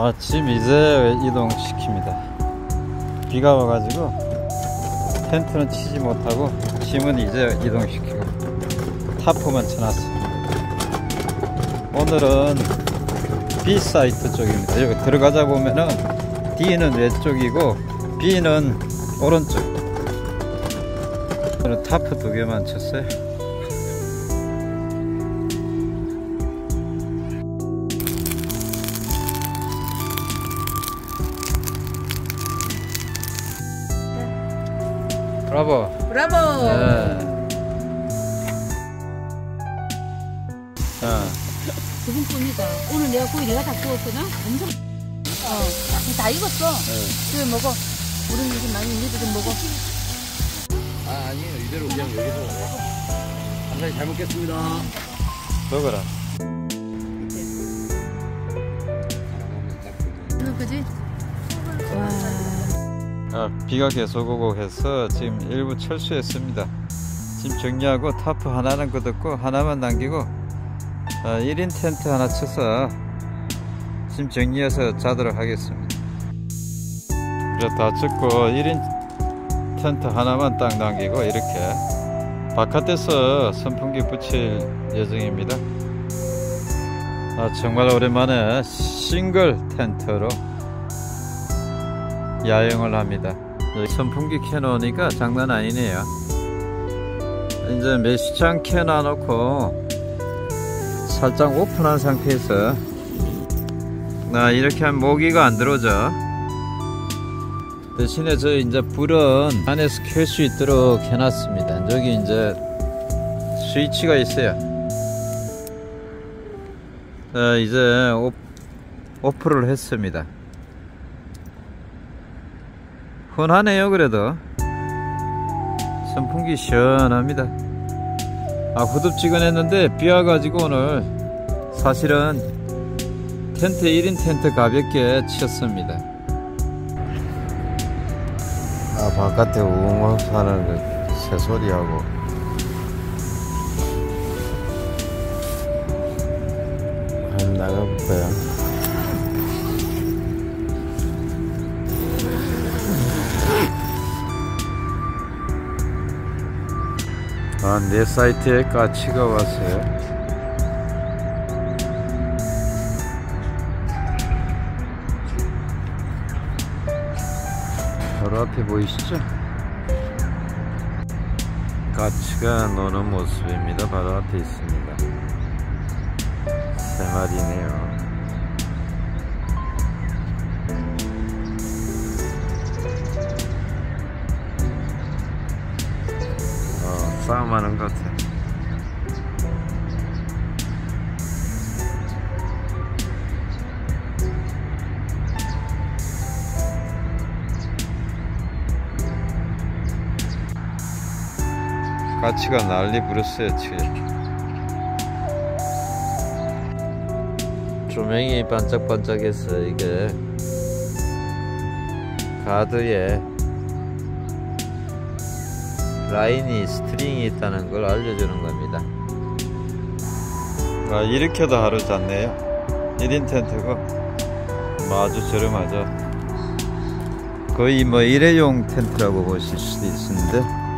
짐 이제 이동시킵니다. 비가 와가지고 텐트는 치지 못하고 짐은 이제 이동시키고 타프만 쳐놨습니다. 오늘은 B 사이트 쪽입니다. 여기 들어가자 보면은 D는 왼쪽이고 B는 오른쪽. 오늘 타프 2개만 쳤어요. 브라보. 브라보. 네. 자. 두분뿐이다. 오늘 내가 고기 내가 다 구웠거든. 엄청. 다 익었어. 그래 먹어. 우리는 이제 많이 니도 좀 먹어. 아니에요. 이대로 그냥 여기서 감사히 잘 먹겠습니다. 먹어라. 그지? 와. 비가 계속 오고 해서 지금 일부 철수했습니다. 지금 정리하고 타프 하나는 걷었고 하나만 남기고 1인 텐트 하나 쳐서 지금 정리해서 자도록 하겠습니다. 이제 다 찍고 1인 텐트 하나만 딱 남기고 이렇게 바깥에서 선풍기 붙일 예정입니다. 정말 오랜만에 싱글 텐트로 야영을 합니다. 선풍기 켜놓으니까 장난 아니네요. 이제 메시장 켜놔놓고 살짝 오픈한 상태에서 이렇게 하면 모기가 안 들어오죠. 대신에 저 이제 불은 안에서 켤 수 있도록 해놨습니다. 여기 이제 스위치가 있어요. 이제 오프를 했습니다. 흔하네요. 그래도 선풍기 시원합니다. 후덥지근했는데 비 와가지고 오늘 사실은 텐트 1인 텐트 가볍게 쳤습니다. 바깥에 웅웅 사는 그 새소리하고 한번 나가볼까요? 내 사이트에 까치가 왔어요. 바로 앞에 보이시죠? 까치가 노는 모습입니다. 바로 앞에 있습니다. 3마리네요. 싸움하는 것 같아. 까치가 난리 부렸어요 지금. 조명이 반짝반짝해서 이게 가드에 라인이 스트링이 있다는 걸 알려주는 겁니다. 이렇게도 하루 잤네요. 1인 텐트고 아주 저렴하죠. 거의 일회용 텐트라고 보실 수도 있는데